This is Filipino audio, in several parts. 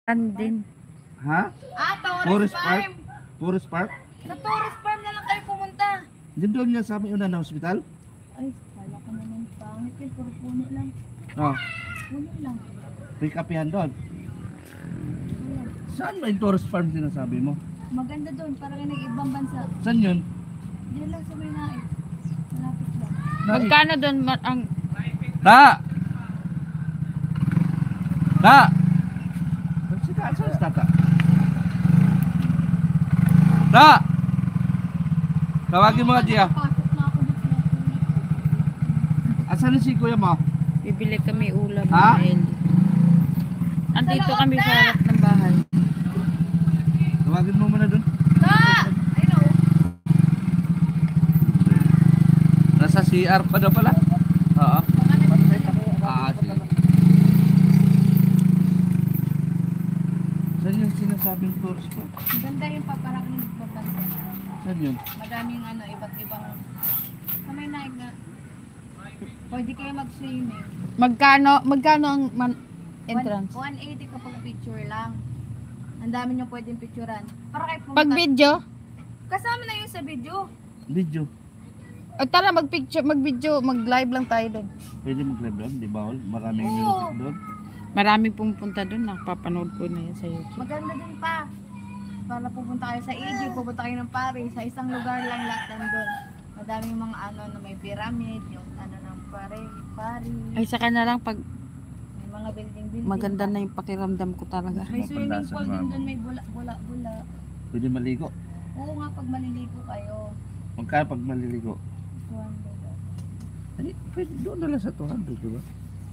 Andin. Ha? Tourist Park. Park? Tourist Park? Sa tourist farm na lang kayo pumunta. Doon niya sa amin una na hospital? Ay, kala ko naman pangit yun. Puro puno lang. Oh, Puno lang. pick up yan doon. Saan ba yung tourist farm sinasabi mo? Maganda doon. Parang nag-ibang bansa. Saan yun? Diyan lang sa may naik. Malapit lang. Magkano doon ang Ta! Ta! Saan si Tata? Ta! Tawagin mo nga Gia. Pasok na ako dito. Asan na si kuya mo? bibili kami ulam Ha? dahil andito kami sa harap ng bahay. Tawagin mo muna doon. I know. Nasa CR pa daw pala. Oo. Sige. Saan yung sinasabing tourist po? Maganda yung paparang ng bansa. Saan yun? Madaming iba't ibang sa may naik na pwede kayo mag-swimming. Magkano ang entrance? 180 kapag picture lang. Ang dami nyo pwedeng picturean. Para kayo pumunta. Pag video? Kasama na yun sa video. Video. O tara mag-video, mag-live lang tayo doon. Pwede mag-live doon, di ba? Maraming Oo. music doon. Maraming pumunta doon, nakapapanood ko na yan sa YouTube. Maganda din pa. Para pupunta kayo sa Egypt, pupunta kayo ng Paris, sa isang lugar lang lahat nandun. Madaming mga na may pyramid, yung ng Paris. Ay saka na lang pag May mga building. maganda na yung pakiramdam ko talaga. May swimming Mapandasan pool mo. din doon, may bula. Pwede maligo. Oo nga, pag maliligo kayo. Magkano pag maliligo? 200. Ay, pwede doon na lang sa 200, di ba?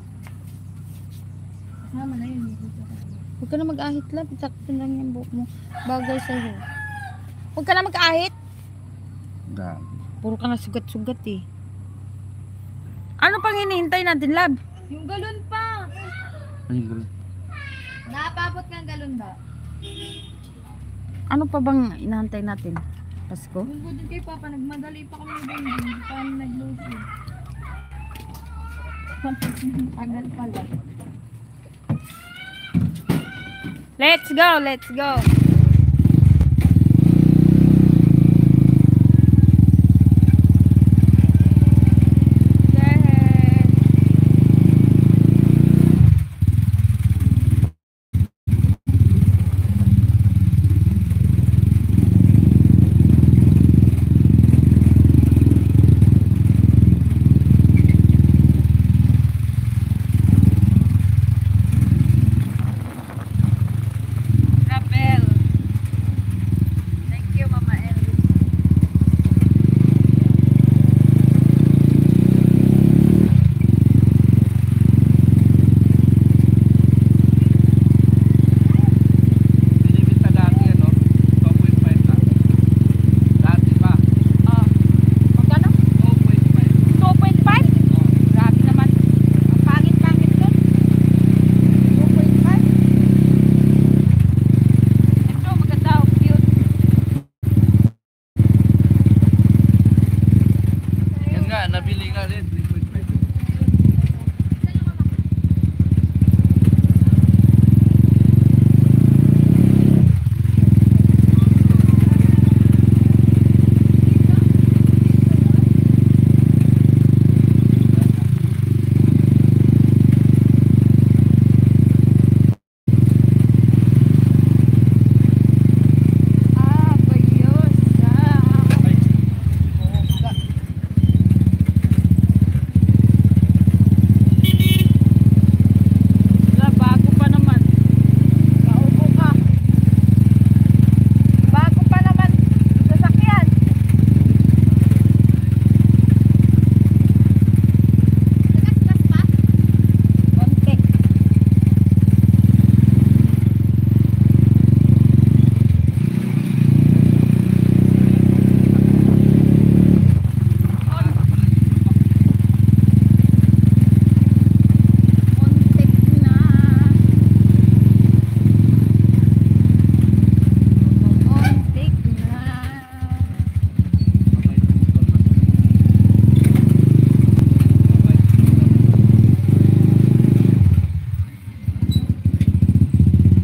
Kasama na yun, ligo ka kayo. Huwag ka na mag-ahit lang, sakto lang yung buhok mo. Bagay sa'yo. Huwag ka na mag-ahit. Gag. Puro ka na sugat-sugat eh. Ano pang hinihintay natin, lab? Yung galon pa! Ayun, gano'n. Napapot ng galon ba? Ano pa bang inahantay natin? Pasko? Yung good kay Papa, nagmadali pa kami ng hindi pa kami nag-load. Tagal pala. Let's go, let's go.